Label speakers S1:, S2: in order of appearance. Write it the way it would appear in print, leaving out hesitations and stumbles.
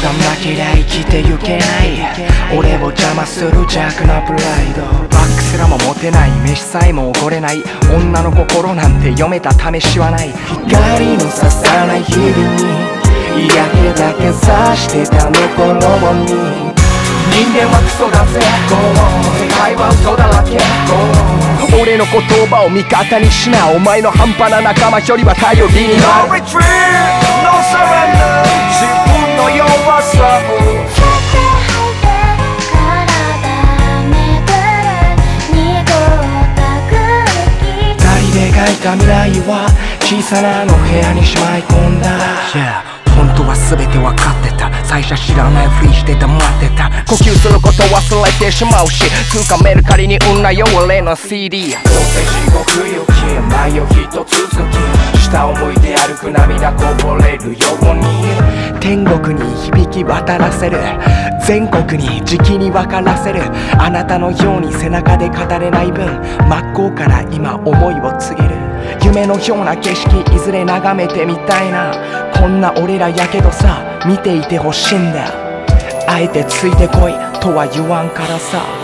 S1: が負けりゃ生きてゆけない。俺を邪魔する邪悪なプライド。バックすらも持てない、飯さえもおごれない。女の心なんて読めた試しはない。光のささない日々に嫌気だけさしてたねこのに。人間はクソだぜ、世界は嘘だらけ。俺の言葉を味方にしな。お前の半端な仲間よりは頼りになる。
S2: No retreat, no surrender。 自分の弱さを
S1: 二人で描いた未来は小さなあの部屋にしまい込んだ。本当は全て分かってた。最初知らないふりして黙ってた。呼吸すること忘れてしまうし、つかメルカリに売んなよ俺の CD。 どうせ地獄行き前を一つつき、下を向いて歩く涙こぼれるように。天国に響き渡らせる、全国に時期に分からせる。あなたのように背中で語れない分、真っ向から今思いを告げる。夢のような景色いずれ眺めてみたいな。こんな俺らやけどさ見ていてほしいんだよ。あえてついてこいとは言わんからさ。